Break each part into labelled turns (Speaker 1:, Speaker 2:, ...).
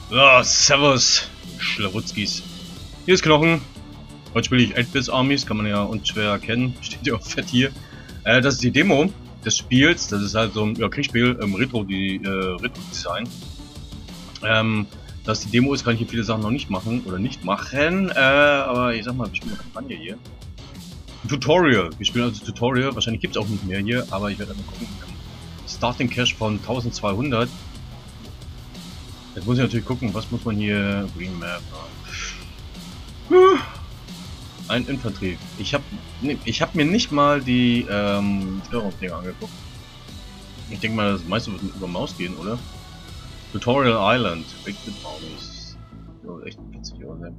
Speaker 1: Ja, servus, Schlawutzkis. Hier ist Knochen. Heute spiele ich 8-Bit Armies, kann man ja unschwer erkennen. Steht ja auch fett hier. Das ist die Demo des Spiels. Das ist halt so ein Kriegsspiel im Retro-Design. Dass die Demo ist, kann ich hier viele Sachen noch nicht machen oder nicht machen. Aber ich sag mal, wir spielen eine Kampagne hier. Ein Tutorial. Wir spielen also Tutorial. Wahrscheinlich gibt es auch nicht mehr hier, aber ich werde mal gucken. Starting Cash von 1200. Jetzt muss ich natürlich gucken, was muss man hier... Green Map. Ein Infanterie. Ich hab mir nicht mal die Steuerungsdinger angeguckt. Ich denke mal, das meiste wird über Maus gehen, oder? Tutorial Island. Big Bit Armies. Oh, echt witzig, oder?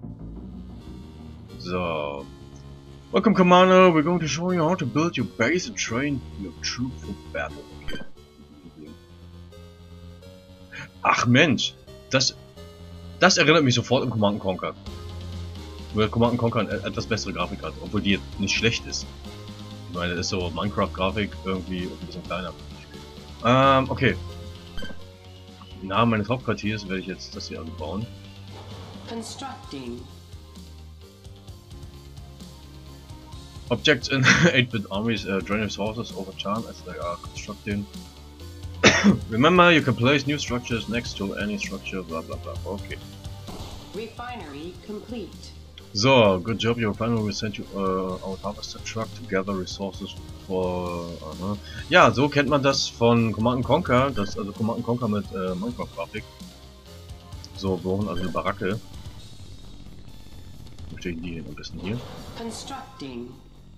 Speaker 1: So. Welcome, Commander. We're going to show you how to build your base and train your troop for battle. Okay. Ach Mensch, das erinnert mich sofort an Command & Conquer. Nur Command & Conquer eine etwas bessere Grafik hat, obwohl die jetzt nicht schlecht ist. Ich meine, das ist so Minecraft-Grafik irgendwie ein bisschen kleiner. Okay. Im Namen meines Hauptquartiers werde ich jetzt das hier bauen.
Speaker 2: Constructing.
Speaker 1: Objects in 8-bit armies drain resources over time as they are constructing. Remember, you can place new structures next to any structure, bla bla bla. Okay.
Speaker 2: Refinery complete.
Speaker 1: So, good job, your refinery will send you our harvester truck to gather resources for... Ja, so kennt man das von Command & Conquer, also Command & Conquer mit Minecraft-Grafik. So, wir brauchen also eine Baracke. Wo stehen die am besten hier?
Speaker 2: Constructing.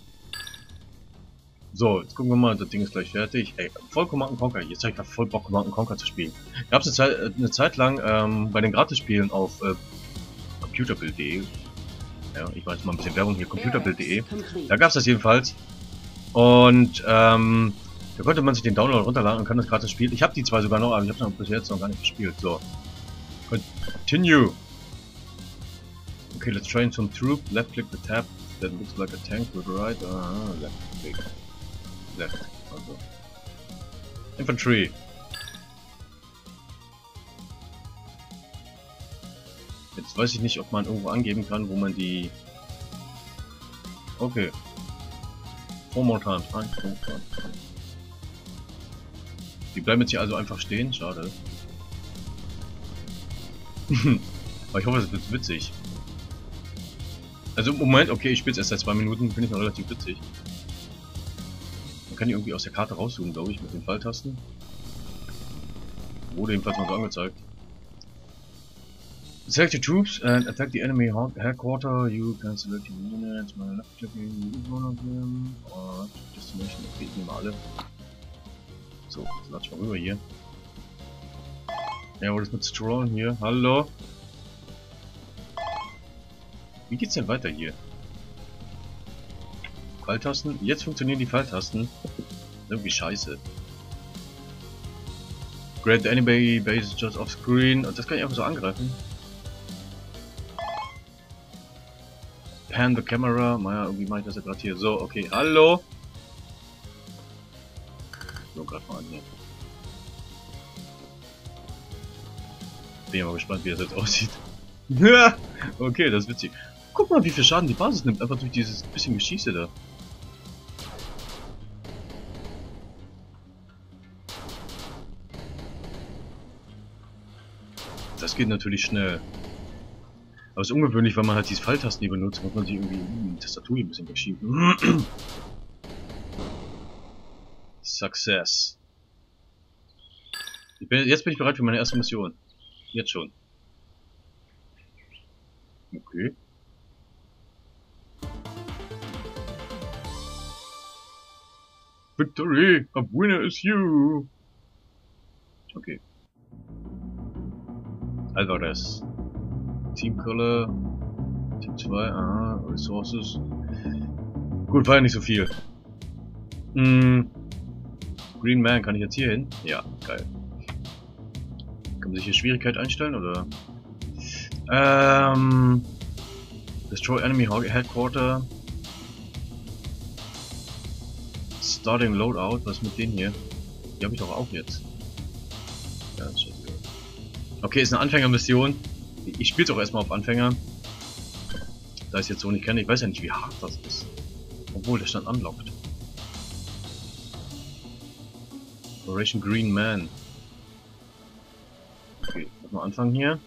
Speaker 1: So, jetzt gucken wir mal, das Ding ist gleich fertig. Ey, voll Command & Conquer, jetzt habe ich gerade voll Bock Command & Conquer zu spielen. Gab es eine Zeit lang bei den Gratisspielen auf computerbild.de. Ja, ich mache jetzt mal ein bisschen Werbung hier, computerbild.de. Da gab es das jedenfalls. Und da konnte man sich den Download runterladen und kann das gratis spielen. Ich habe die zwei sogar noch, aber ich habe es bis jetzt noch gar nicht gespielt. So. Continue. Okay, let's train some troop. Left click the tab that looks like a tank with right. Left click. Left. Also. Infantry. Jetzt weiß ich nicht, ob man irgendwo angeben kann, wo man die... Okay. 4 more times. 1, 2, 3. Die bleiben jetzt hier also einfach stehen. Schade. Aber ich hoffe, es wird witzig. Also im Moment, okay, ich spiele es erst seit 2 Minuten, finde ich noch relativ witzig. Man kann die irgendwie aus der Karte rauszoomen, glaube ich, mit den Pfeiltasten. Wurde jedenfalls mal so angezeigt. Select your troops and attack the enemy headquarter. You can select your units. My left clicking is one of them. Alright, destination, okay, ich nehme alle. So, jetzt lass ich mal rüber hier. Ja, wo das mit Strollen hier? Hallo? Wie geht's denn weiter hier? Pfeiltasten? Jetzt funktionieren die Pfeiltasten. Irgendwie scheiße. Great enemy base just off screen. Und das kann ich einfach so angreifen. Pan the camera. Naja, irgendwie mache ich das ja gerade hier. So, okay. Hallo? So, gerade mal an hier. Bin ja mal gespannt, wie das jetzt aussieht. Okay, das ist witzig. Guck mal, wie viel Schaden die Basis nimmt. Einfach durch dieses bisschen Geschieße da. Das geht natürlich schnell. Aber es ist ungewöhnlich, weil man halt diese Pfeiltasten hier benutzt, muss man sich irgendwie die Tastatur hier ein bisschen verschieben. Success. Jetzt bin ich bereit für meine erste Mission. Jetzt schon. Okay. Victory! A winner is you! Okay. Alvarez. Team Color. Team 2, aha, Resources. Gut, war ja nicht so viel. Green Man, kann ich jetzt hier hin? Ja, geil. Kann man sich hier Schwierigkeit einstellen, oder? Destroy Enemy Headquarter. Starting Loadout, was ist mit denen hier? Die habe ich doch auch jetzt. Ja, das ist schon gut. Okay, ist eine Anfängermission. Ich spiele es auch erstmal auf Anfänger. Da ich es jetzt so nicht kenne, ich weiß ja nicht, wie hart das ist. Obwohl, der stand unlocked. Operation Green Man. Okay, mal anfangen hier.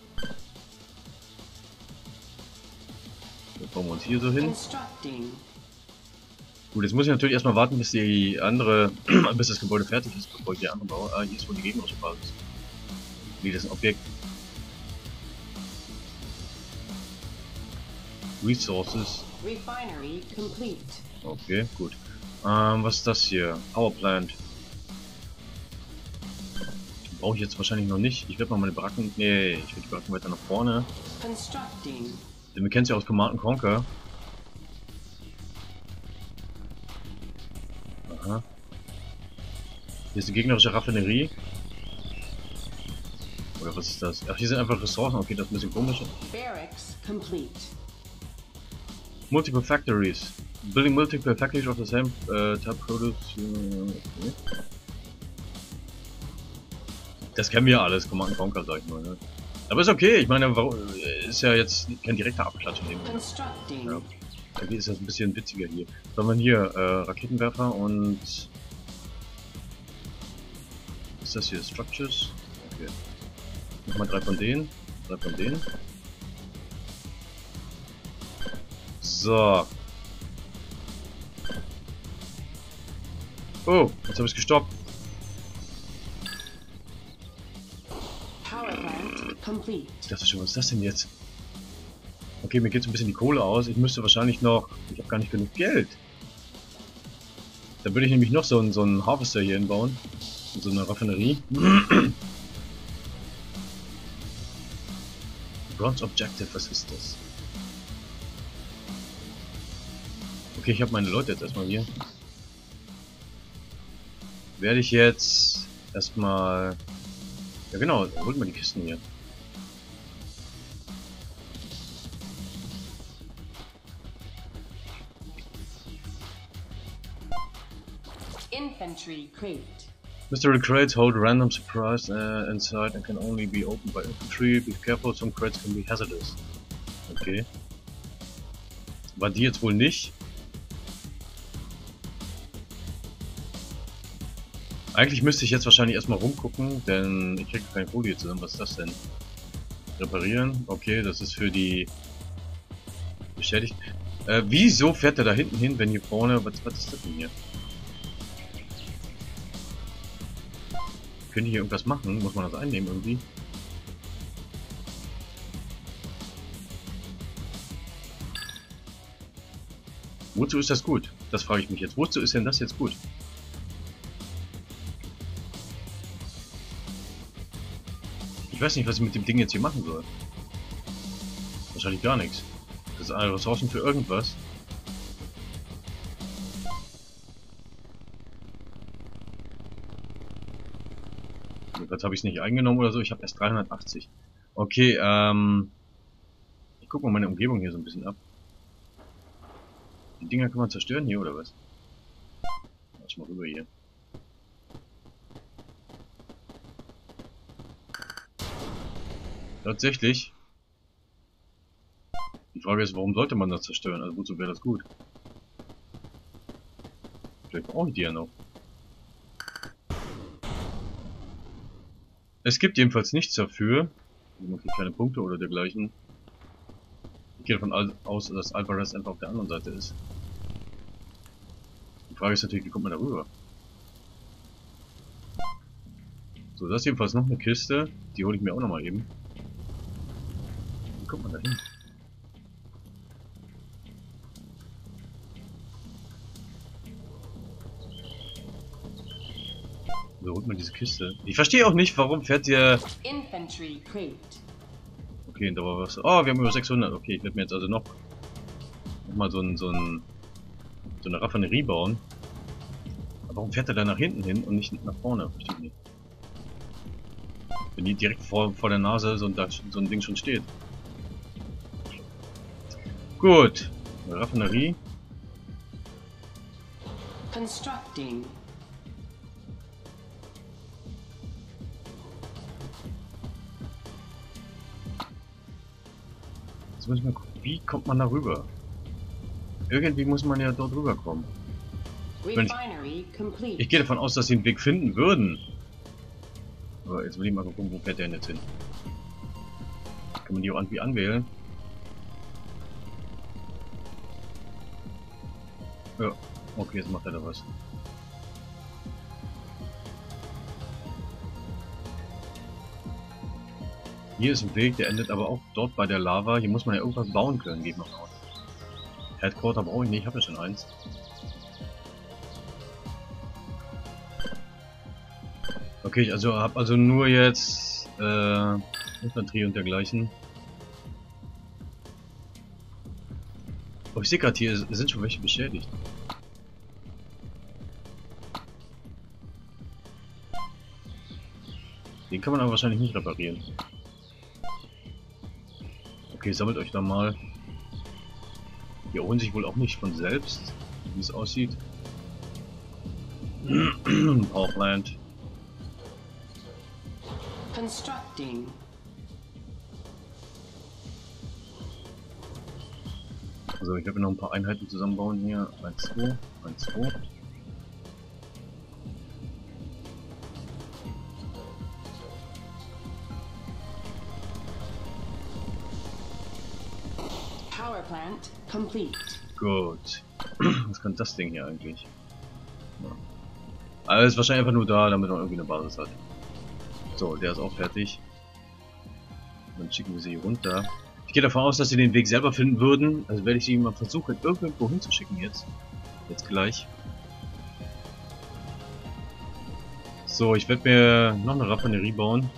Speaker 1: Dann bauen wir uns hier so hin.
Speaker 2: Constructing.
Speaker 1: Gut, jetzt muss ich natürlich erstmal warten, bis die andere, bis das Gebäude fertig ist, bevor ich die andere baue. Ah, hier ist wohl die gegnerische Basis. Wie das Objekt. Resources.
Speaker 2: Refinery complete.
Speaker 1: Okay, gut. Was ist das hier? Power Plant. Brauche ich jetzt wahrscheinlich noch nicht. Ich werde mal meine Baracken. Nee, ich werde die Baracken weiter nach vorne.
Speaker 2: Constructing.
Speaker 1: Denn wir kennen es ja aus Command & Conquer. Aha. Hier ist die gegnerische Raffinerie. Oder was ist das? Ach, hier sind einfach Ressourcen. Okay, das ist ein bisschen komisch.
Speaker 2: Barracks complete.
Speaker 1: Multiple factories. Building multiple factories of the same type produce. Okay. Das kennen wir alles, Command & Conquer, sag ich mal. Ne? Aber ist okay, ich meine, ist ja jetzt kein direkter Abklatsch in dem Moment.
Speaker 2: Constructing.
Speaker 1: Ja. Irgendwie ist das ein bisschen witziger hier. So haben wir hier Raketenwerfer und... Was ist das hier? Structures? Okay. Nochmal 3 von denen. 3 von denen. So. Oh, jetzt habe ich es gestoppt.
Speaker 2: Power plant complete.
Speaker 1: Ich dachte schon, was ist das denn jetzt? Okay, mir geht so ein bisschen die Kohle aus. Ich müsste wahrscheinlich noch... Ich habe gar nicht genug Geld. Da würde ich nämlich noch so einen Harvester hier hinbauen. So eine Raffinerie. Bronze Objective, was ist das? Okay, ich habe meine Leute jetzt erstmal hier. Werde ich jetzt erstmal... Ja genau, holt mal die Kisten hier.
Speaker 2: Infantry crate.
Speaker 1: Mystery crates hold random surprise inside and can only be opened by infantry. Be careful, some crates can be hazardous. Okay. War die jetzt wohl nicht? Eigentlich müsste ich jetzt wahrscheinlich erstmal rumgucken, denn ich kriege keine Folie zusammen. Was ist das denn? Reparieren? Okay, das ist für die beschädigt. Wieso fährt er da hinten hin, wenn hier vorne... Was ist das denn hier? Können die hier irgendwas machen? Muss man das einnehmen irgendwie? Wozu ist das gut? Das frage ich mich jetzt. Wozu ist denn das jetzt gut? Ich weiß nicht, was ich mit dem Ding jetzt hier machen soll. Wahrscheinlich gar nichts. Das sind alle Ressourcen für irgendwas. Jetzt habe ich es nicht eingenommen oder so. Ich habe erst 380. Okay, ich gucke mal meine Umgebung hier so ein bisschen ab. Die Dinger kann man zerstören hier oder was? Lass mal rüber hier. Tatsächlich. Die Frage ist, warum sollte man das zerstören? Also wozu wäre das gut? Vielleicht brauche ich die ja noch. Es gibt jedenfalls nichts dafür. Man kriegt keine Punkte oder dergleichen. Ich gehe davon aus, dass Alvarez einfach auf der anderen Seite ist. Die Frage ist natürlich, wie kommt man da rüber? So, das ist jedenfalls noch eine Kiste. Die hole ich mir auch nochmal eben. Wie kommt man da hin? So holt man diese Kiste. Ich verstehe auch nicht, warum fährt ihr...
Speaker 2: Infantry crate.
Speaker 1: Okay, da war was... Oh, wir haben über 600. Okay, ich werde mir jetzt also noch mal so eine Raffinerie bauen. Aber warum fährt er da nach hinten hin und nicht nach vorne? Verstehe ich nicht. Wenn die direkt vor der Nase so ein Ding schon steht. Gut. Eine Raffinerie. Jetzt muss ich mal gucken, wie kommt man da rüber? Irgendwie muss man ja dort rüberkommen.
Speaker 2: Refinery complete.
Speaker 1: Ich gehe davon aus, dass sie einen Weg finden würden. Aber jetzt will ich mal gucken, wo fährt der denn jetzt hin? Kann man die auch irgendwie anwählen? Ja, okay, jetzt macht er da was. Hier ist ein Weg, der endet aber auch dort bei der Lava. Hier muss man ja irgendwas bauen können, geht noch aus. Headquarter brauche ich nicht, ich habe ja schon eins. Okay, ich habe also nur jetzt Infanterie und dergleichen. Oh, ich sehe gerade, hier sind schon welche beschädigt. Den kann man aber wahrscheinlich nicht reparieren. Okay, sammelt euch da mal. Die erholen sich wohl auch nicht von selbst, wie es aussieht. Powerplant.
Speaker 2: Constructing.
Speaker 1: Also ich werde noch ein paar Einheiten zusammenbauen hier. 1, 2, 1, 2.
Speaker 2: Power plant complete.
Speaker 1: Gut. Was kann das Ding hier eigentlich? Ja. Also ist wahrscheinlich einfach nur da, damit man irgendwie eine Basis hat. So, der ist auch fertig. Dann schicken wir sie hier runter. Ich gehe davon aus, dass sie den Weg selber finden würden. Also werde ich sie mal versuchen, irgendwo hinzuschicken jetzt. Jetzt gleich. So, ich werde mir noch eine Raffinerie bauen.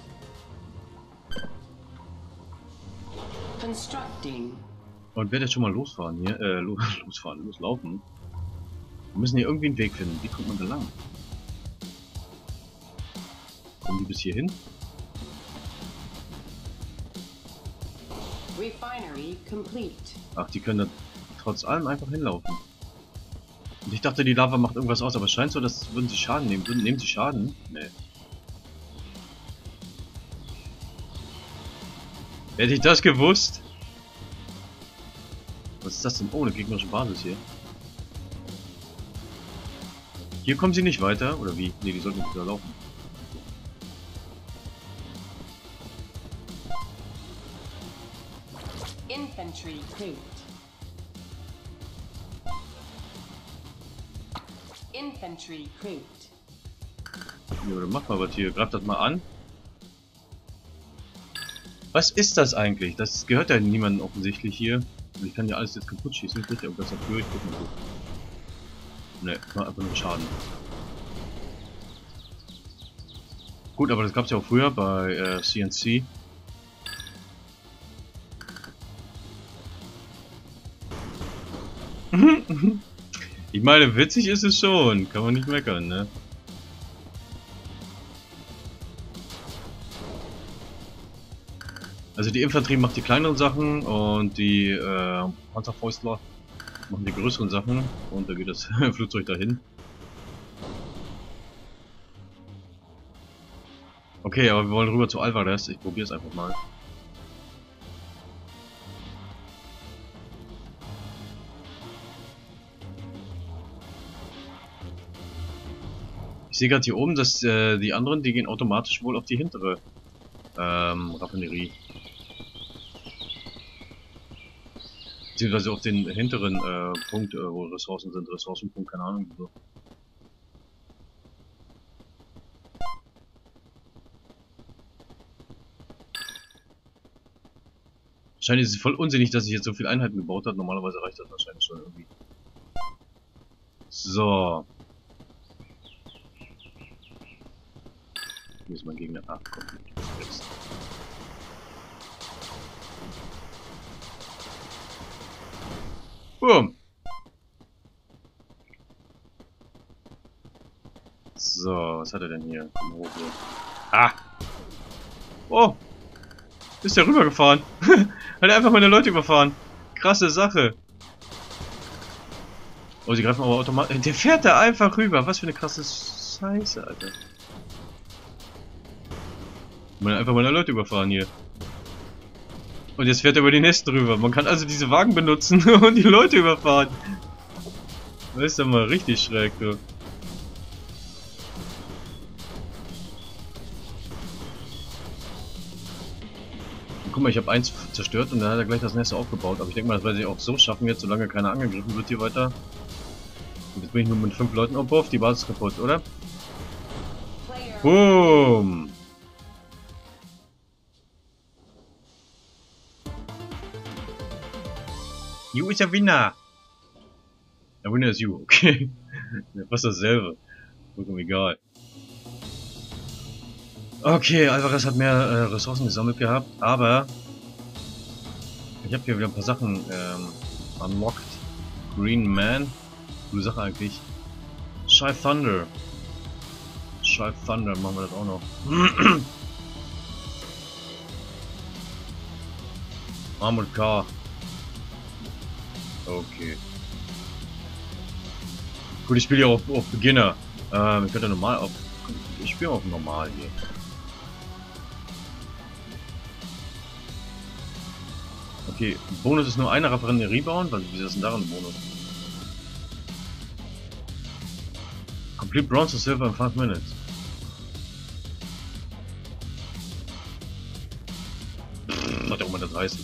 Speaker 2: Constructing.
Speaker 1: Und werde jetzt schon mal losfahren hier. Loslaufen. Wir müssen hier irgendwie einen Weg finden. Wie kommt man da lang? Kommen die bis hier hin?
Speaker 2: Refinery complete.
Speaker 1: Ach, die können da trotz allem einfach hinlaufen. Und ich dachte, die Lava macht irgendwas aus, aber es scheint so, dass würden sie Schaden nehmen. Nehmen sie Schaden? Nee. Hätte ich das gewusst? Was ist das denn? Oh, eine gegnerische Basis hier. Hier kommen sie nicht weiter, oder wie? Ne, die sollten wieder laufen.
Speaker 2: Infantry cleared. Infantry cleared.
Speaker 1: Ja, dann mach mal was hier. Greif das mal an. Was ist das eigentlich? Das gehört ja niemandem offensichtlich hier. Und ich kann ja alles jetzt kaputt schießen. Kriegt ja irgendwas dafür. Ich guck mal so. Ne, mal einfach nur Schaden. Gut, aber das gab es ja auch früher bei CNC. Ich meine, witzig ist es schon. Kann man nicht meckern, ne? Also die Infanterie macht die kleineren Sachen und die Panzerfäustler machen die größeren Sachen und da geht das Flugzeug dahin. Okay, aber wir wollen rüber zu Alvarez. Ich probiere es einfach mal. Ich sehe gerade hier oben, dass die anderen, die gehen automatisch wohl auf die hintere Raffinerie. Beziehungsweise auf den hinteren Punkt, wo Ressourcen sind. Ressourcenpunkt, keine Ahnung. So. Wahrscheinlich ist es voll unsinnig, dass ich jetzt so viele Einheiten gebaut habe. Normalerweise reicht das wahrscheinlich schon irgendwie. So. Hier ist mein Gegner. Ah, komm. Jetzt. Boom. So, was hat er denn hier? Komm hoch hier. Ah! Oh! Ist der rübergefahren? Hat er einfach meine Leute überfahren. Krasse Sache. Oh, sie greifen aber automatisch. Der fährt da einfach rüber. Was für eine krasse Scheiße, Alter. Einfach meine Leute überfahren hier. Und jetzt fährt er über die nächsten rüber. Man kann also diese Wagen benutzen und die Leute überfahren. Das ist ja mal richtig schräg, du. Guck mal, ich habe eins zerstört und dann hat er gleich das nächste aufgebaut. Aber ich denke mal, das werde ich auch so schaffen jetzt, solange keiner angegriffen wird hier weiter. Und jetzt bin ich nur mit 5 Leuten. Oh, boah, die Basis kaputt, oder? Boom! You is der Winner! Der Winner ist you, okay. Fast dasselbe. Vollkommen egal. Okay, Alvarez hat mehr Ressourcen gesammelt gehabt, aber ich habe hier wieder ein paar Sachen unlocked. Green Man, coole Sache eigentlich. Shy Thunder. Shy Thunder, machen wir das auch noch. Armored Car. Okay. Gut, ich spiele ja auf Beginner. Ich könnte normal auf. Ich spiele auf normal hier. Okay, Bonus ist nur eine Raffinerie bauen. Wie ist denn daran ein Bonus? Complete Bronze to Silver in 5 minutes. Was auch immer das heißt.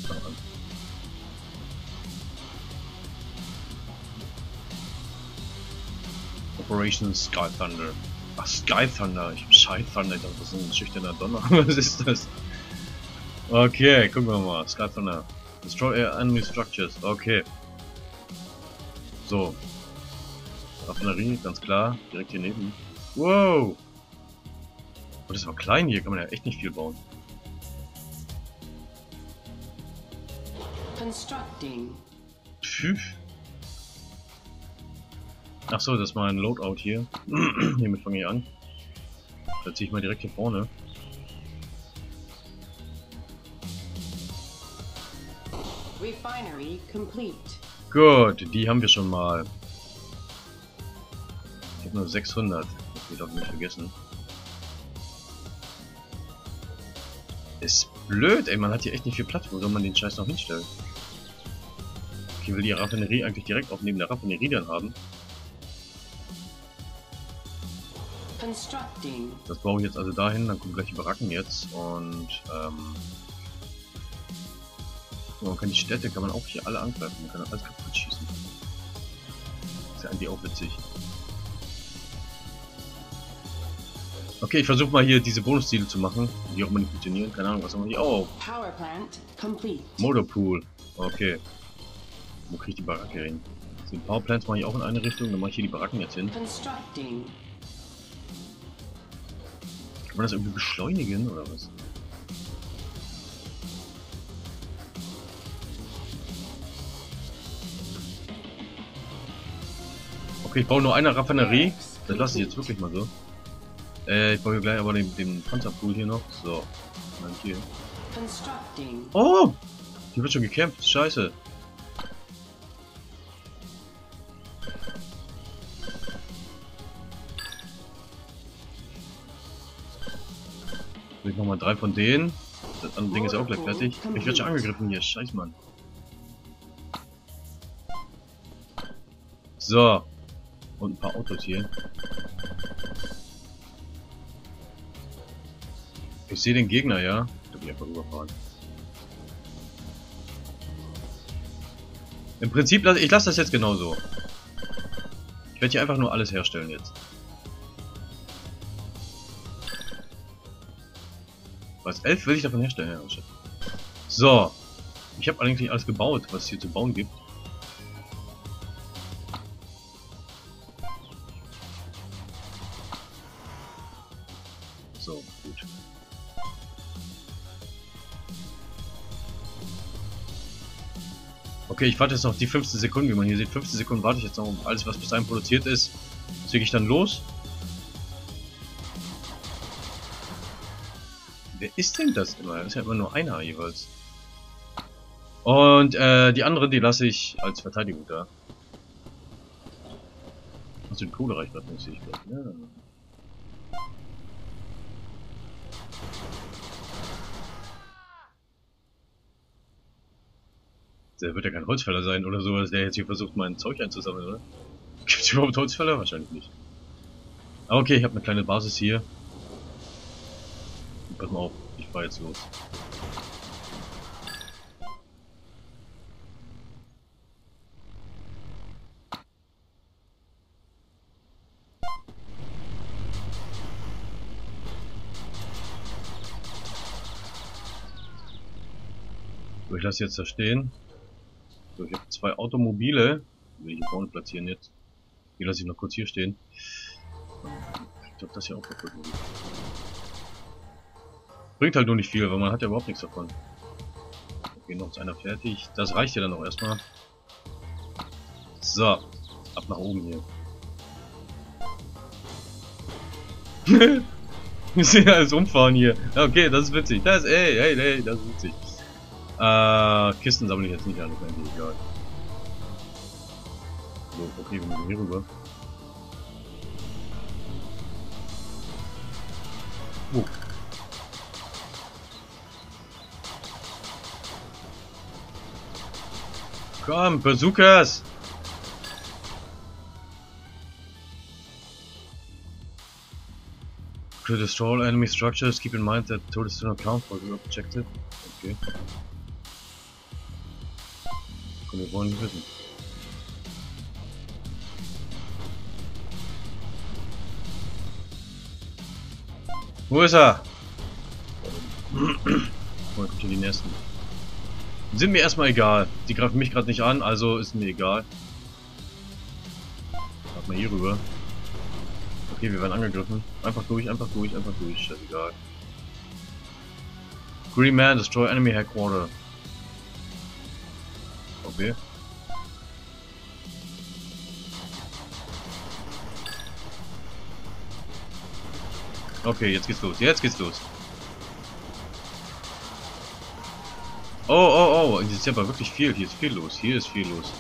Speaker 1: Operation Sky Thunder. Ach, Sky Thunder. Ich hab Shy Thunder. Ich dachte, das ist ein schüchterner Donner. Was ist das? Okay, gucken wir mal. Sky Thunder. Destroy enemy structures. Okay. So. Raffinerie, ganz klar. Direkt hier neben. Wow! Oh, das war klein hier. Kann man ja echt nicht viel bauen.
Speaker 2: Constructing.
Speaker 1: Pfiff. Achso, das ist mein Loadout hier. Hiermit fange ich an. Da ziehe ich mal direkt hier vorne.
Speaker 2: Refinery complete.
Speaker 1: Gut, die haben wir schon mal. Ich habe nur 600. Das wird auch nicht vergessen. Ist blöd, ey. Man hat hier echt nicht viel Platz. Wo soll man den Scheiß noch hinstellen? Ich will die Raffinerie eigentlich direkt auch neben der Raffinerie dann haben.
Speaker 2: Constructing.
Speaker 1: Das baue ich jetzt also dahin. Dann kommen gleich die Baracken jetzt. Und man kann die Städte, kann man auch hier alle angreifen. Man kann alles kaputt schießen. Ist ja eigentlich auch witzig. Okay, ich versuche mal hier diese Bonusziele zu machen, die auch immer nicht funktionieren. Keine Ahnung, was haben wir hier? Oh,
Speaker 2: Power plant complete.
Speaker 1: Motorpool. Okay. Wo kriege ich die Baracke hin? Die Powerplants mache ich auch in eine Richtung, dann mache ich hier die Baracken jetzt hin.
Speaker 2: Constructing.
Speaker 1: Kann man das irgendwie beschleunigen oder was? Okay, ich baue nur eine Raffinerie. Das lasse ich jetzt wirklich mal so. Ich baue hier gleich aber den Panzerpool hier noch. So. Dann hier.
Speaker 2: Constructing.
Speaker 1: Oh! Hier wird schon gekämpft. Scheiße. Ich nochmal 3 von denen. Das andere Ding ist auch gleich fertig. Ich werde schon angegriffen hier. Scheiß Mann. So. Und ein paar Autos hier. Ich sehe den Gegner, ja. Da bin ich einfach überfahren. Im Prinzip, ich lasse das jetzt genauso. Ich werde hier einfach nur alles herstellen jetzt. Was? 11 will ich davon herstellen? Ja, shit. So. Ich habe eigentlich alles gebaut, was es hier zu bauen gibt. So, gut. Okay, ich warte jetzt noch die 15 Sekunden, wie man hier sieht. 15 Sekunden warte ich jetzt noch. Alles, was bis dahin produziert ist, ziehe ich dann los. Wer ist denn das immer? Das ist ja immer nur einer jeweils. Und die anderen, die lasse ich als Verteidigung da. Also die Kohle reicht gerade nicht, sehe ich gerade. Ja. Der wird ja kein Holzfäller sein oder sowas, der jetzt hier versucht, mein Zeug einzusammeln, oder? Gibt es überhaupt Holzfäller? Wahrscheinlich nicht. Aber okay, ich habe eine kleine Basis hier. Pass mal auf, ich fahr jetzt los. So, ich lasse jetzt da stehen. So, ich habe 2 Automobile. Die will ich hier vorne platzieren jetzt. Die lasse ich noch kurz hier stehen. Ich glaube, das hier auch kaputt. Bringt halt nur nicht viel, weil man hat ja überhaupt nichts davon. Okay, noch ist einer fertig. Das reicht ja dann auch erstmal. So, ab nach oben hier. Ich sehe alles umfahren hier. Okay, das ist witzig. Das ist, ey, das ist witzig. Kisten sammle ich jetzt nicht an, das ist eigentlich egal. So, okay, wir müssen hier rüber. Komm, Bazookas! To destroy all enemy structures, keep in mind that tourists do not count for the objective. Okay. Und wir wollen nicht wissen. Wo ist er? Oh, kommt hier die nächsten. Sind mir erstmal egal. Die greifen mich gerade nicht an, also ist mir egal. Mach mal hier rüber. Okay, wir werden angegriffen. Einfach durch, einfach durch, einfach durch. Scheißegal. Green Man, destroy enemy headquarter. Okay. Okay, jetzt geht's los. Jetzt geht's los. Oh, hier ist aber wirklich viel. Hier ist viel los. Hier ist viel los.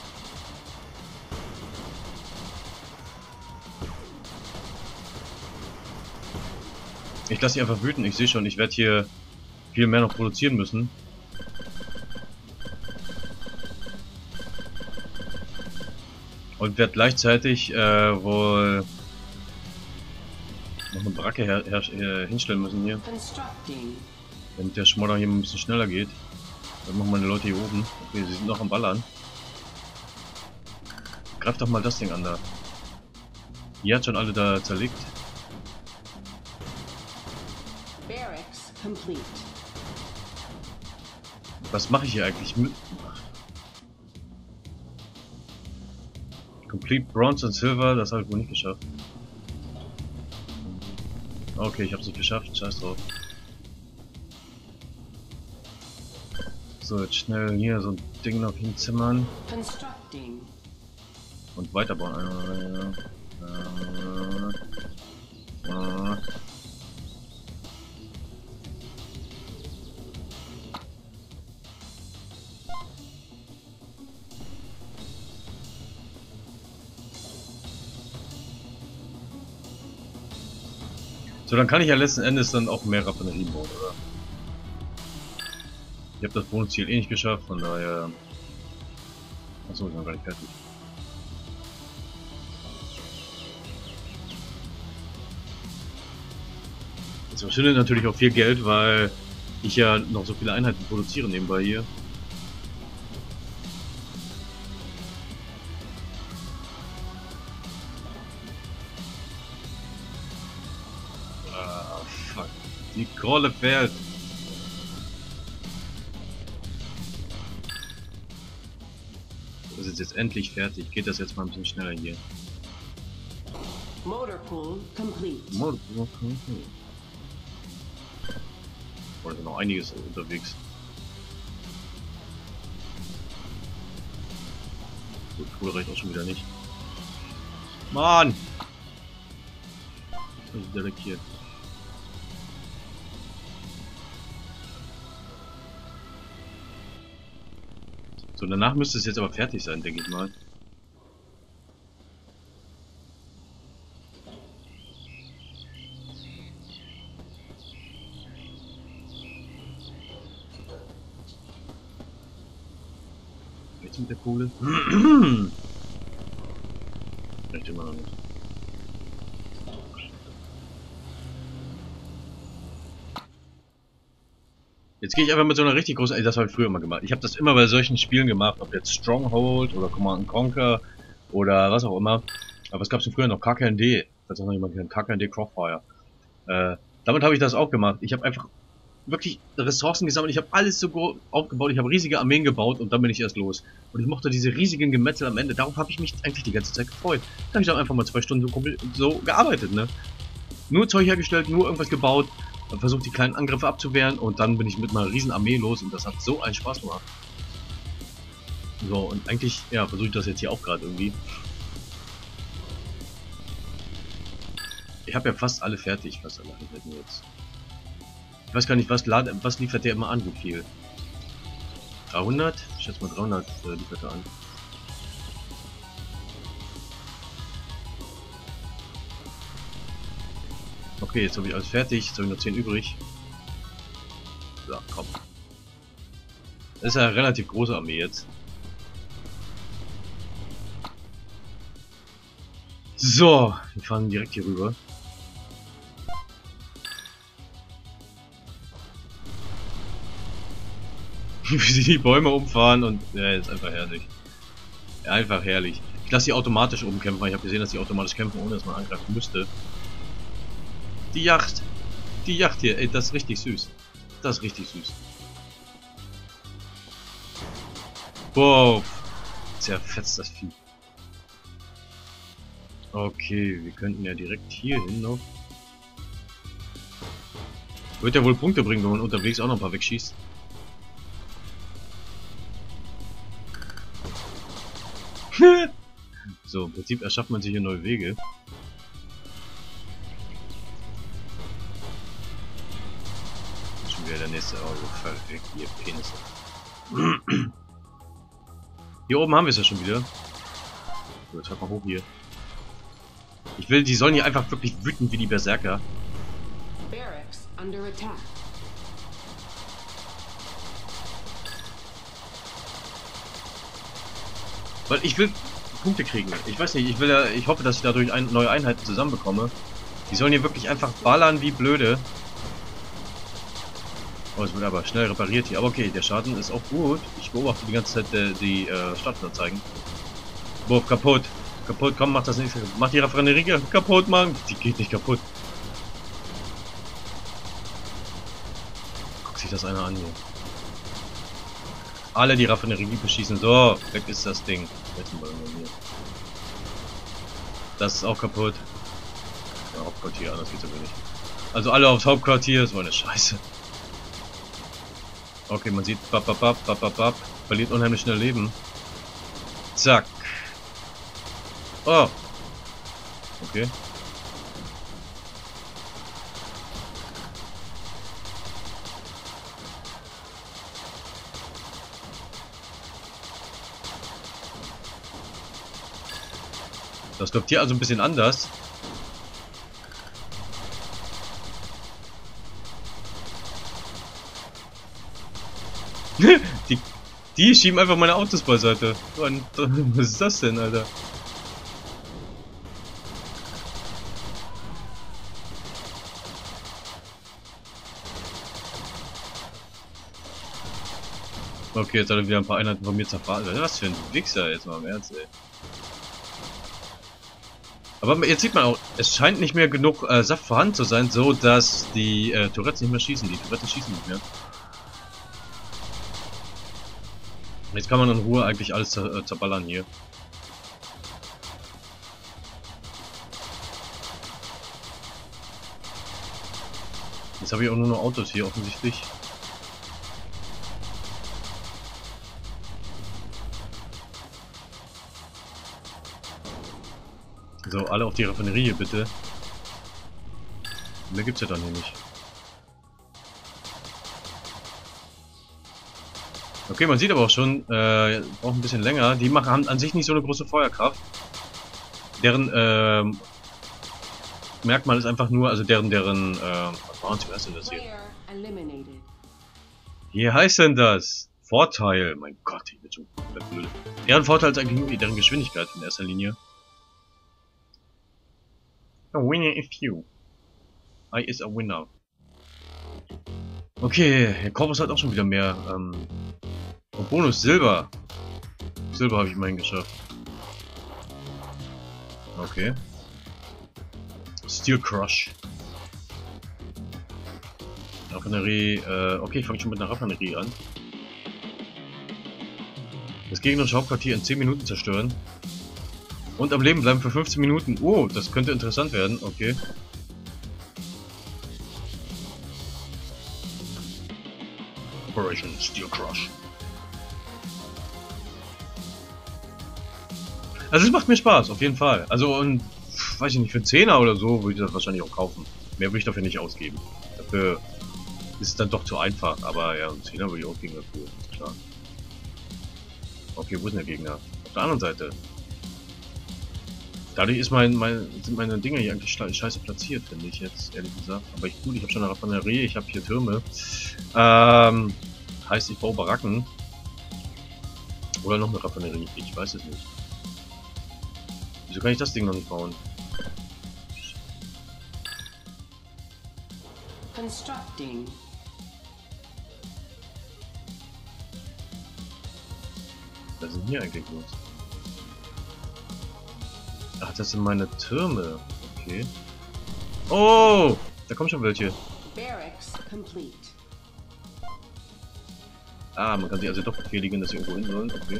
Speaker 1: Ich lasse sie einfach wüten. Ich sehe schon, ich werde hier viel mehr noch produzieren müssen. Und werde gleichzeitig wohl noch eine Baracke hinstellen müssen hier. Damit der Schmodder hier ein bisschen schneller geht. Dann machen meine Leute hier oben. Okay, sie sind noch am Ballern. Greif doch mal das Ding an da. Hier hat schon alle da zerlegt.
Speaker 2: Barracks complete.
Speaker 1: Was mache ich hier eigentlich mit? Complete Bronze und Silver, das habe ich wohl nicht geschafft. Okay, ich habe es nicht geschafft, scheiß drauf. So, jetzt schnell hier so ein Ding noch hinzimmern. Und weiterbauen. So, dann kann ich ja letzten Endes dann auch mehr Raffinerien bauen, oder? Ich habe das Bonusziel eh nicht geschafft, von daher... Achso, ich bin noch gar nicht fertig. Das verschwindet natürlich auch viel Geld, weil ich ja noch so viele Einheiten produziere nebenbei hier. Ah, fuck. Die Kohle fährt. Das ist jetzt endlich fertig. Geht das jetzt mal ein bisschen schneller hier.
Speaker 2: Motorpool complete.
Speaker 1: Motorpool complete. Oh, da ist noch einiges unterwegs. Gut, Kohle reicht auch schon wieder nicht. Mann! Ich bin direkt hier. So, danach müsste es jetzt aber fertig sein, denke ich mal. Jetzt mit der Kohle. Vielleicht immer noch nicht. Jetzt gehe ich einfach mit so einer richtig großen... Ey, das habe ich früher immer gemacht. Ich habe das immer bei solchen Spielen gemacht, ob jetzt Stronghold oder Command & Conquer oder was auch immer. Aber es gab es früher noch KKND. Falls auch noch jemand kennt. KKND Crossfire. Damit habe ich das auch gemacht. Ich habe einfach wirklich Ressourcen gesammelt. Ich habe alles so aufgebaut. Ich habe riesige Armeen gebaut und dann bin ich erst los. Und ich mochte diese riesigen Gemetzel am Ende. Darauf habe ich mich eigentlich die ganze Zeit gefreut. Da habe ich dann einfach mal 2 Stunden so gearbeitet, ne? Nur Zeug hergestellt, nur irgendwas gebaut. Versucht die kleinen Angriffe abzuwehren und dann bin ich mit meiner riesen Armee los und das hat so einen Spaß gemacht. So, und eigentlich, ja, versuche ich das jetzt hier auch gerade irgendwie. Ich habe ja fast alle fertig, fast alle Einheiten jetzt. Ich weiß gar nicht, was liefert der immer an, wie viel? 300? Ich schätze mal 300 liefert er an. Okay, jetzt habe ich alles fertig, jetzt habe ich noch 10 übrig. So, komm. Das ist ja eine relativ große Armee jetzt. So, wir fahren direkt hier rüber. Wie sie die Bäume umfahren und ja, ist einfach herrlich. Ja, einfach herrlich. Ich lasse die automatisch umkämpfen, weil ich habe gesehen, dass die automatisch kämpfen, ohne dass man angreifen müsste. Die Yacht! Die Yacht hier, ey, das ist richtig süß. Das ist richtig süß. Wow! Zerfetzt das Vieh. Okay, wir könnten ja direkt hier hin noch. Wird ja wohl Punkte bringen, wenn man unterwegs auch noch ein paar wegschießt. So, im Prinzip erschafft man sich hier neue Wege. Schon wieder der nächste Auge. Verrückt, hier Penisse. Hier oben haben wir es ja schon wieder. So, jetzt halt mal hoch hier. Ich will, die sollen hier einfach wirklich wütend wie die Berserker.
Speaker 2: Barracks under attack.
Speaker 1: Weil ich will Punkte kriegen. Ich weiß nicht, ich hoffe, dass ich dadurch neue Einheiten zusammenbekomme. Die sollen hier wirklich einfach ballern wie blöde. Oh, es wird aber schnell repariert hier. Aber okay, der Schaden ist auch gut. Ich beobachte die ganze Zeit die Startanzeigen. Boah, kaputt. Kaputt, komm, mach das nächste. Mach die Raffinerie kaputt, Mann. Die geht nicht kaputt. Guck sich das einer an hier. Alle die Raffinerie beschießen. So, weg ist das Ding. Das ist auch kaputt. Ja, Hauptquartier, anders geht's aber nicht. Also alle aufs Hauptquartier, das war eine Scheiße. Okay, man sieht, verliert unheimlich schnell Leben. Zack. Oh. Okay. Das läuft hier also ein bisschen anders. Die schieben einfach meine Autos beiseite. Was ist das denn, Alter? Okay, jetzt hat er wieder ein paar Einheiten von mir zerfahren. Was für ein Wichser, jetzt mal im Ernst, ey. Aber jetzt sieht man auch, es scheint nicht mehr genug Saft vorhanden zu sein, so dass die Tourettes nicht mehr schießen. Die Tourettes schießen nicht mehr. Jetzt kann man in Ruhe eigentlich alles zerballern hier. Jetzt habe ich auch nur noch Autos hier offensichtlich. So, alle auf die Raffinerie hier bitte. Mehr gibt's ja dann hier nicht. Okay, man sieht aber auch schon, braucht ein bisschen länger. Die haben an sich nicht so eine große Feuerkraft. Deren Merkmal ist einfach nur, also deren was heißt denn das hier? Wie heißt denn das? Vorteil, mein Gott, ich bin schon komplett blöd. Deren Vorteil ist eigentlich nur deren Geschwindigkeit in erster Linie. A winner is you. I is a winner. Okay, der Korpus hat auch schon wieder mehr. Und Bonus Silber. Silber habe ich immerhin geschafft. Okay. Steel Crush. Raffinerie, okay, ich fange schon mit einer Raffinerie an. Das gegnerische Hauptquartier in 10 Minuten zerstören. Und am Leben bleiben für 15 Minuten. Oh, das könnte interessant werden, okay. Operation Steel Crush. Also es macht mir Spaß, auf jeden Fall. Also und, weiß ich nicht, für 10er oder so würde ich das wahrscheinlich auch kaufen. Mehr würde ich dafür nicht ausgeben. Dafür ist es dann doch zu einfach, aber ja, 10er würde ich auch gegen dafür, klar. Okay, wo ist denn der Gegner? Auf der anderen Seite. Dadurch ist sind meine Dinger hier eigentlich scheiße platziert, finde ich jetzt, ehrlich gesagt. Aber ich habe schon eine Raffinerie, ich habe hier Türme. Heißt, ich baue Baracken. Oder noch eine Raffinerie, ich weiß es nicht. Wieso kann ich das Ding noch nicht bauen?
Speaker 2: Constructing.
Speaker 1: Was ist denn hier eigentlich los? Ach, das sind meine Türme. Okay. Oh! Da kommen schon welche.
Speaker 2: Barracks complete.
Speaker 1: Ah, man kann sie also doch befehligen, dass sie irgendwo hin sollen. Okay.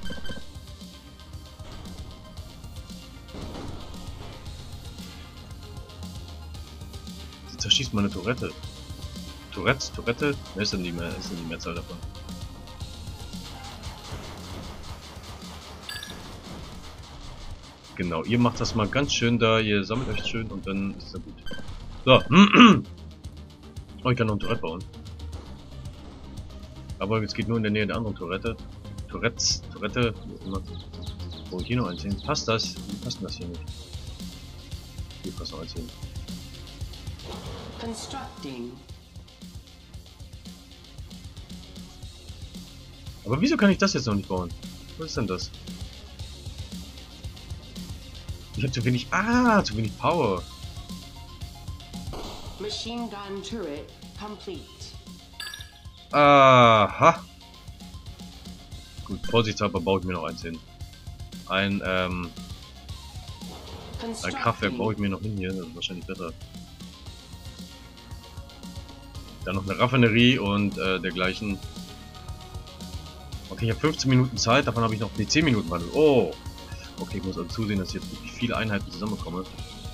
Speaker 1: Sie zerschießt meine Tourette. Tourette? Ne, ist denn die Mehrzahl davon. Genau, ihr macht das mal ganz schön da, ihr sammelt euch schön und dann ist es gut. So. Oh, ich kann noch ein Tourette bauen. Aber es geht nur in der Nähe der anderen Tourette. Tourette, wo ich hier noch eins hin. Passt das? Wie passt denn das hier nicht? Hier passt noch eins hin.
Speaker 2: Constructing.
Speaker 1: Aber wieso kann ich das jetzt noch nicht bauen? Was ist denn das? Ich habe zu wenig. Ah, zu wenig Power.
Speaker 2: Machine gun turret complete.
Speaker 1: Aha. Gut, vorsichtshalber baue ich mir noch eins hin. Ein Kraftwerk baue ich mir noch hin hier, das ist wahrscheinlich besser. Dann noch eine Raffinerie und dergleichen. Okay, ich habe 15 Minuten Zeit, davon habe ich noch 10 Minuten Wandel. Oh! Okay, ich muss also zusehen, dass ich jetzt wirklich viele Einheiten zusammenbekomme.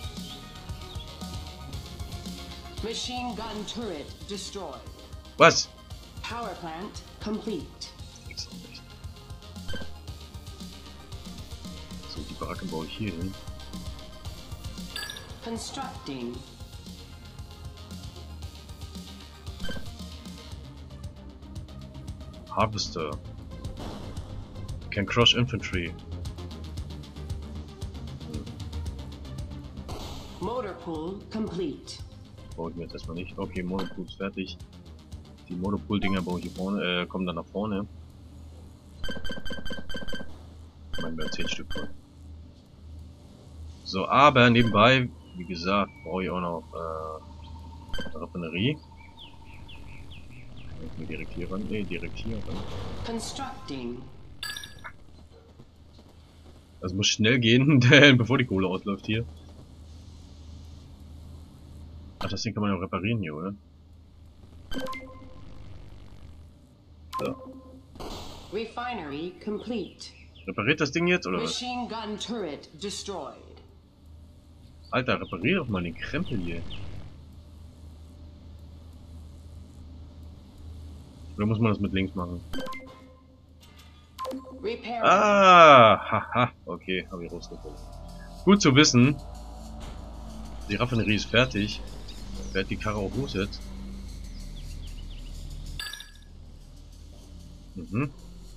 Speaker 2: Machine gun turret destroyed.
Speaker 1: Was?
Speaker 2: Power plant complete.
Speaker 1: So, die Baracken baue ich hier hin.
Speaker 2: Constructing.
Speaker 1: Harvester. Can crush infantry.
Speaker 2: Motor pool complete.
Speaker 1: Baue ich mir jetzt erstmal nicht. Okay, Monopool ist fertig. Die Monopool-Dinger baue ich hier vorne, kommen dann nach vorne. Ich meine, wir 10 Stück voll. So, aber nebenbei, wie gesagt, brauche ich auch noch eine Raffinerie. Kann ich mir direkt hier ran? Ne, direkt hier ran.
Speaker 2: Constructing.
Speaker 1: Das muss schnell gehen, denn bevor die Kohle ausläuft hier. Ach, das Ding kann man ja reparieren hier, oder? So.
Speaker 2: Refinery complete.
Speaker 1: Repariert das Ding jetzt, oder was?
Speaker 2: Machine gun turret destroyed.
Speaker 1: Alter, reparier doch mal den Krempel hier. Oder muss man das mit links machen?
Speaker 2: Repair.
Speaker 1: Ah, haha, okay, habe ich rausgefunden. Gut zu wissen. Die Raffinerie ist fertig. Wer hat die Karre auch los jetzt? Mhm.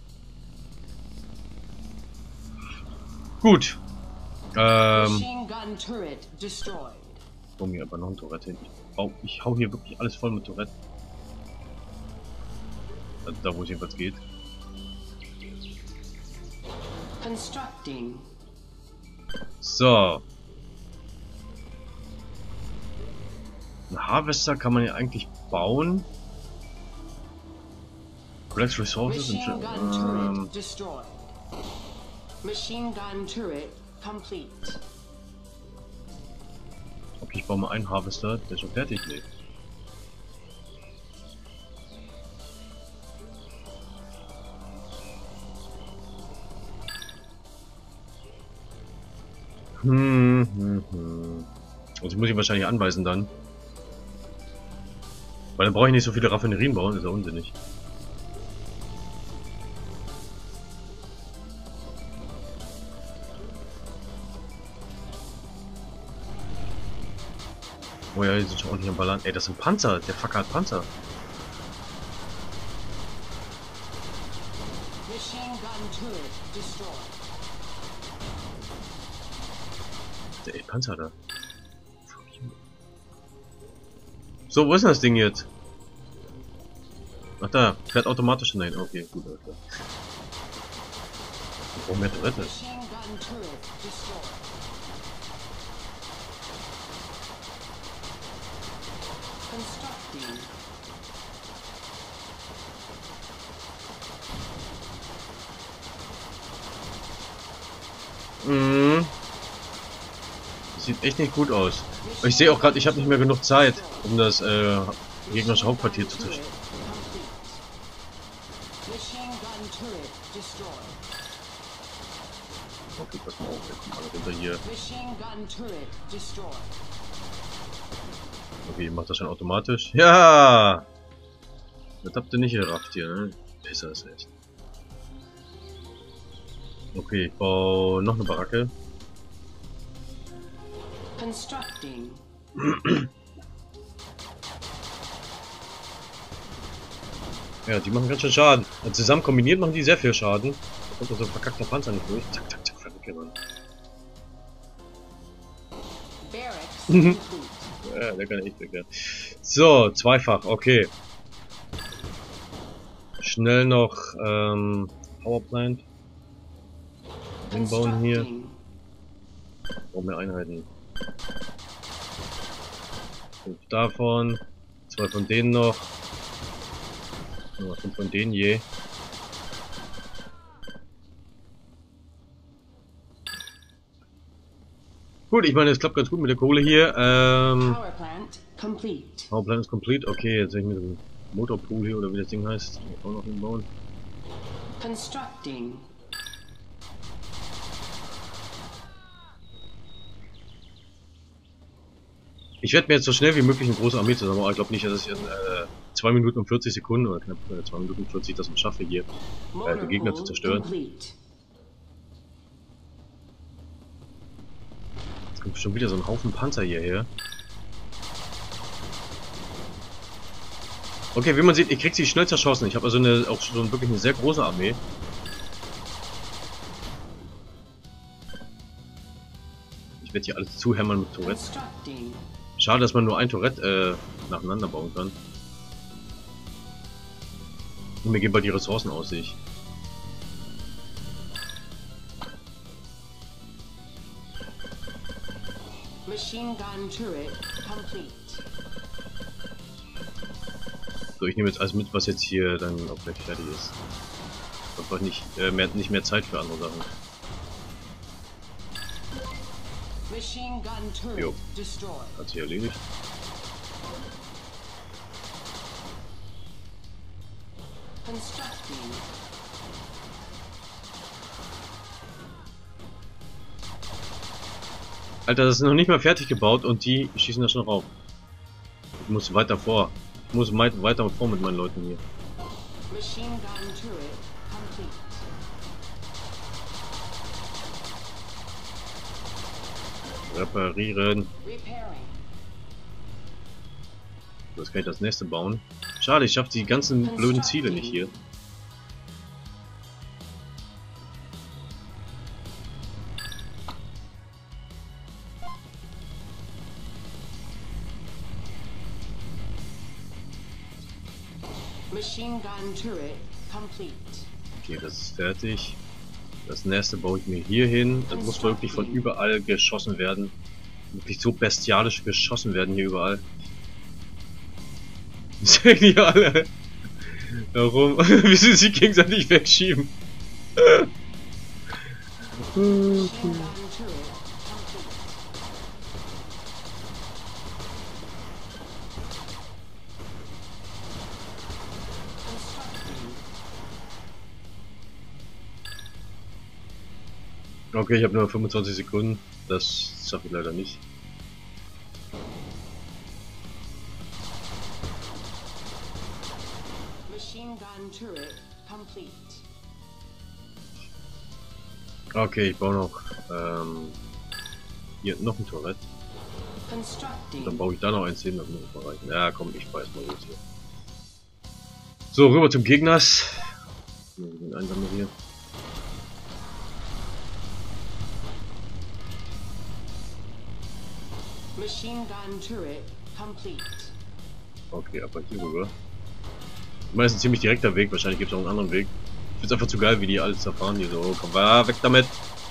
Speaker 1: Gut.
Speaker 2: Machine gun turret destroyed.
Speaker 1: Baue mir aber noch ein Tourette hin. Ich hau hier wirklich alles voll mit Tourette. Also da, wo es jedenfalls geht.
Speaker 2: Constructing.
Speaker 1: So. Ein Harvester kann man ja eigentlich bauen. Collect Resources
Speaker 2: Machine
Speaker 1: und
Speaker 2: gun turret destroyed. Machine gun turret complete.
Speaker 1: okay, ich baue mal einen Harvester, der ist schon fertig. Nee. Also ich muss ihn wahrscheinlich anweisen dann. Weil dann brauche ich nicht so viele Raffinerien bauen, ist ja unsinnig. Oh ja, die sind schon ordentlich am Ballern. Ey, das sind Panzer. Der Fucker hat Panzer.
Speaker 2: Machine gun turret destroyed.
Speaker 1: Der ey, Panzer da. So, wo ist denn das Ding jetzt? Ach da, fährt automatisch hinein. Okay, gut, okay. Ich brauche mehr Toilette.
Speaker 2: Machine gun turret destroyed. Constructing.
Speaker 1: Sieht echt nicht gut aus. Ich sehe auch gerade, ich habe nicht mehr genug Zeit, um das gegnerische Hauptquartier zu zerstören.
Speaker 2: Machine gun turret destroyed.
Speaker 1: Okay, pass mal auf, wir kommen alle runter hier.
Speaker 2: Machine gun turret destroyed.
Speaker 1: Okay, ihr macht das schon automatisch. Ja! Das habt ihr nicht gerafft hier, ne? Besser ist echt. Okay, ich baue noch eine Baracke.
Speaker 2: Constructing.
Speaker 1: Ja, die machen ganz schön Schaden. Und zusammen kombiniert machen die sehr viel Schaden. Da kommt also ein verkackter Panzer nicht durch. Zack, zack, zack, verrückt.
Speaker 2: Barracks complete.
Speaker 1: Ja, der kann echt weg, ja. So, zweifach, okay. Schnell noch Powerplant hinbauen hier.
Speaker 2: Constructing.
Speaker 1: Brauchen mehr Einheiten. 5 davon, 2 von denen noch. 5 von denen je. Gut, ich meine, es klappt ganz gut mit der Kohle hier.
Speaker 2: Power plant complete.
Speaker 1: Powerplant ist complete. Okay, jetzt soll ich mit dem Motorpool hier oder wie das Ding heißt, auch noch hinbauen.
Speaker 2: Constructing.
Speaker 1: Ich werde mir jetzt so schnell wie möglich eine große Armee zusammenbauen. Ich glaube nicht, dass ich in 2 Minuten und 40 Sekunden oder knapp 2 Minuten und 40 das schaffe, hier die Gegner zu zerstören.
Speaker 2: Complete.
Speaker 1: Jetzt kommt schon wieder so ein Haufen Panzer hierher. Okay, wie man sieht, ich krieg sie schnell zerschossen. Ich habe also auch schon wirklich eine sehr große Armee. Ich werde hier alles zuhämmern mit Tourette.
Speaker 2: Constructing.
Speaker 1: Schade, dass man nur ein Tourette nacheinander bauen kann. Und mir gehen bald die Ressourcen aus, sehe ich.
Speaker 2: Machine gun turret complete.
Speaker 1: So, ich nehme jetzt alles mit, was jetzt hier dann auch gleich fertig ist. Ich habe nicht mehr Zeit für andere Sachen.
Speaker 2: Machine gun turret
Speaker 1: Jo.
Speaker 2: destroyed.
Speaker 1: Hat sich erledigt.
Speaker 2: Constructing.
Speaker 1: Alter, das ist noch nicht mal fertig gebaut und die schießen da schon rauf. Ich muss weiter vor. Ich muss weiter vor mit meinen Leuten hier.
Speaker 2: Machine gun turret complete.
Speaker 1: Reparieren.
Speaker 2: Repairing.
Speaker 1: Das kann ich das nächste bauen. Schade, ich schaffe die ganzen blöden Ziele nicht hier.
Speaker 2: Machine gun turret complete.
Speaker 1: Okay, das ist fertig. Das nächste baue ich mir hier hin. Das muss wirklich von überall geschossen werden. Wirklich so bestialisch geschossen werden hier überall. Sehen hier alle herum, wie sie sich gegenseitig wegschieben.
Speaker 2: Machine gun turret complete. Constructing.
Speaker 1: Okay, ich habe nur 25 Sekunden. Das schaffe ich leider nicht.
Speaker 2: Machine gun turret complete.
Speaker 1: Okay, ich baue noch hier noch ein Toilett.
Speaker 2: Constructing.
Speaker 1: Dann baue ich da noch eins hin, das muss ich mal reichen. Ja, komm, ich weiß mal los hier. So, rüber zum Gegners. Den Einsamer hier.
Speaker 2: Machine gun turret complete.
Speaker 1: Okay, aber hier rüber. Ich meine, das ist ein ziemlich direkter Weg, wahrscheinlich gibt es auch einen anderen Weg. Ich finde es einfach zu geil, wie die alles erfahren hier so. Komm, weg damit!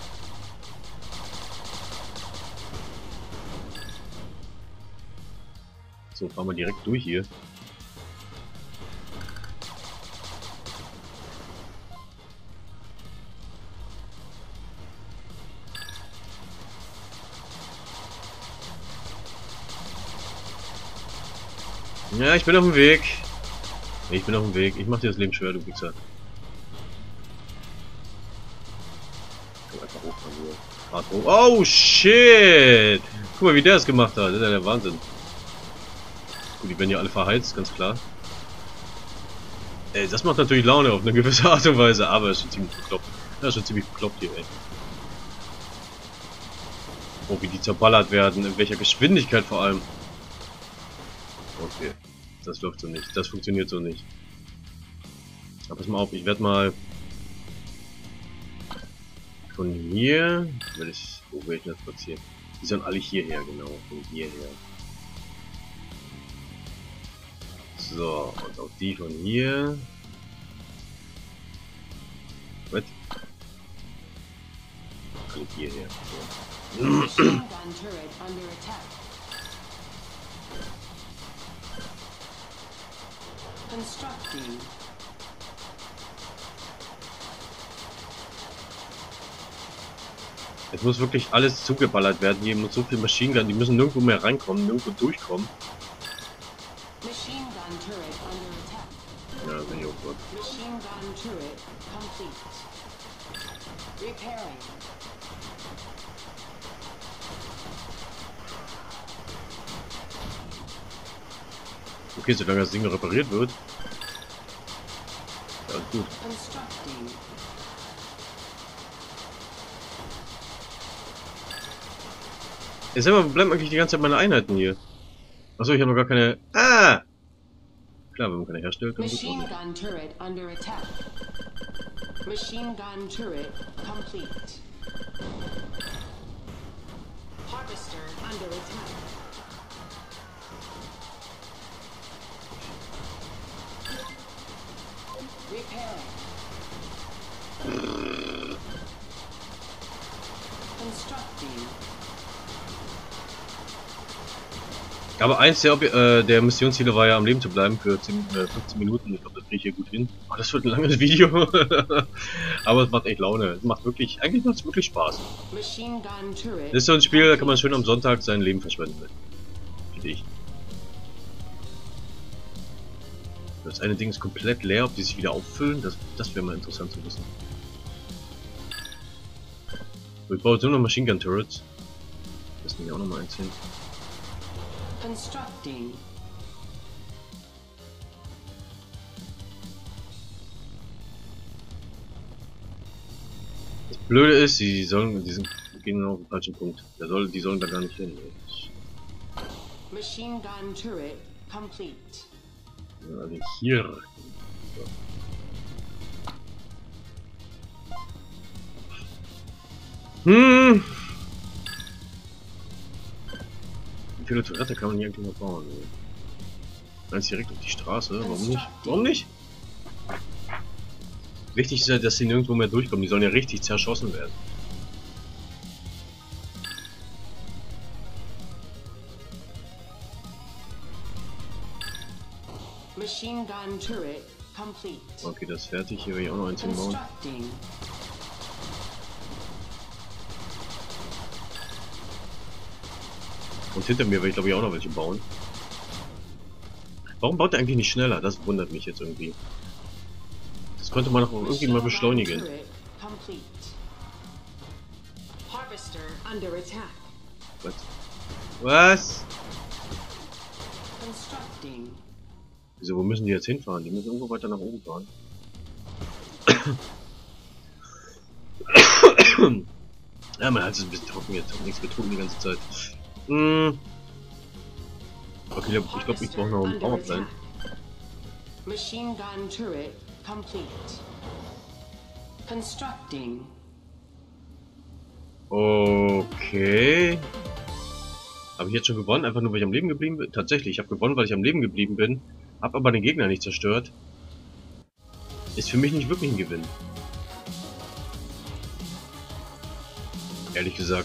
Speaker 1: So, fahren wir direkt durch hier. Ja, ich bin auf dem Weg. Ich bin auf dem Weg. Ich mach dir das Leben schwer, du Wichser. Komm einfach hoch, hart hoch. Oh, shit! Guck mal, wie der es gemacht hat. Das ist ja der Wahnsinn. Gut, die werden ja alle verheizt, ganz klar. Ey, das macht natürlich Laune auf eine gewisse Art und Weise, aber ist schon ziemlich bekloppt. Ja, ist schon ziemlich bekloppt hier, ey. Oh, wie die zerballert werden, in welcher Geschwindigkeit vor allem. Okay, das läuft so nicht, das funktioniert so nicht. Aber pass mal auf, ich werde mal von hier, wo will ich das platzieren? Die sollen alle hierher, genau, von hierher. So, und auch die von hier. Was? Alle hierher. So.
Speaker 2: Machine gun turret under attack. Constructing.
Speaker 1: Es muss wirklich alles zugeballert werden, hier mit so viel Machine Gun, die müssen nirgendwo mehr reinkommen, nirgendwo durchkommen.
Speaker 2: Machine gun turret under attack.
Speaker 1: Ja, bin ich auch gut.
Speaker 2: Machine gun turret complete. Repairing.
Speaker 1: Okay, solange das Ding repariert wird. Ja, gut.
Speaker 2: Constructing.
Speaker 1: Jetzt bleiben eigentlich die ganze Zeit meine Einheiten hier. Achso, ich habe noch gar keine. Ah! Klar, wenn man keine herstellt, dann geht's auch
Speaker 2: Machine
Speaker 1: nicht.
Speaker 2: gun turret under attack. Machine gun turret complete. Harvester under attack. Repairing. Constructing.
Speaker 1: Aber eins der Missionsziele war ja, am Leben zu bleiben für 15 Minuten. Ich glaube, das kriege ich hier gut hin. Oh, das wird ein langes Video. Aber es macht echt Laune. Es macht wirklich, eigentlich macht es wirklich Spaß.
Speaker 2: Machine gun turret.
Speaker 1: Das ist so ein Spiel, da kann man schön am Sonntag sein Leben verschwenden. Finde ich. Das eine Ding ist komplett leer, ob die sich wieder auffüllen, das wäre mal interessant zu wissen. So, ich baue jetzt nur noch Machine Gun Turrets. Das nehme ich auch noch mal eins hin.
Speaker 2: Constructing.
Speaker 1: Das Blöde ist, die sind gehen auf den falschen Punkt. Die sollen da gar nicht hin.
Speaker 2: Machine gun turret complete.
Speaker 1: Also hier. So. Wie viele Toilette kann man hier eigentlich noch bauen? Eins direkt auf die Straße, warum nicht? Warum nicht? Wichtig ist ja, dass sie nirgendwo mehr durchkommen. Die sollen ja richtig zerschossen werden.
Speaker 2: Machine gun turret complete.
Speaker 1: Okay, das ist fertig. Hier will ich auch noch eins hinbauen.
Speaker 2: Constructing.
Speaker 1: Und hinter mir will ich, glaube ich, auch noch welche bauen. Warum baut er eigentlich nicht schneller? Das wundert mich jetzt irgendwie. Das könnte man doch irgendwie mal beschleunigen.
Speaker 2: Harvester under attack.
Speaker 1: Was?
Speaker 2: Constructing.
Speaker 1: Wieso, wo müssen die jetzt hinfahren? Die müssen irgendwo weiter nach oben fahren. Ja, mein Hals ist ein bisschen trocken jetzt. Ich habe nichts getrunken die ganze Zeit. Okay, ich glaube, ich brauche noch einen Powerplant.
Speaker 2: Machine gun turret complete. Constructing.
Speaker 1: Okay. Habe ich jetzt schon gewonnen? Einfach nur, weil ich am Leben geblieben bin? Tatsächlich, ich habe gewonnen, weil ich am Leben geblieben bin. Hab aber den Gegner nicht zerstört. Ist für mich nicht wirklich ein Gewinn. Ehrlich gesagt.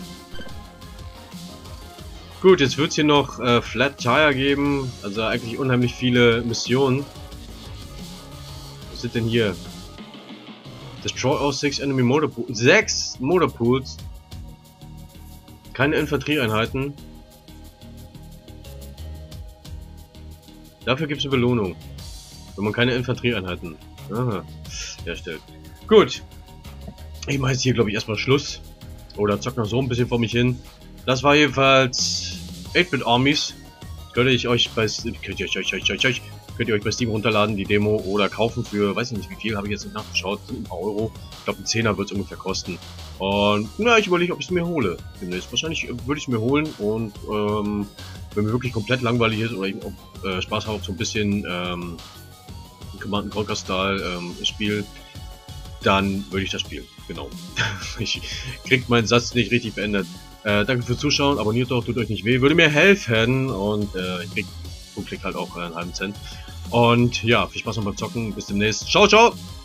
Speaker 1: Gut, jetzt wird es hier noch Flat Tire geben. Also eigentlich unheimlich viele Missionen. Was sind denn hier? Destroy all 6 enemy motor pools. 6 Motor Pools. Keine Infanterieeinheiten. Dafür gibt es eine Belohnung. Wenn man keine Infanterieeinheiten herstellt. Gut. Ich mache jetzt hier, glaube ich, erstmal Schluss. Oder zock noch so ein bisschen vor mich hin. Das war jedenfalls 8-Bit Armies. Könnt ihr euch bei Steam runterladen, die Demo, oder kaufen für, weiß ich nicht wie viel, habe ich jetzt nicht nachgeschaut, sind ein paar Euro. Ich glaube, ein Zehner wird es ungefähr kosten. Und na, ich überlege, ob ich es mir hole. Demnächst. Wahrscheinlich würde ich es mir holen und wenn mir wirklich komplett langweilig ist oder ich auch Spaß habe auf so ein bisschen Command & Conquer Style Spiel, dann würde ich das spielen. Genau. Ich krieg meinen Satz nicht richtig beendet. Danke fürs Zuschauen, abonniert doch, tut euch nicht weh, würde mir helfen und ich krieg pro Klick halt auch einen halben Cent. Und ja, viel Spaß noch beim Zocken, bis demnächst. Ciao, ciao!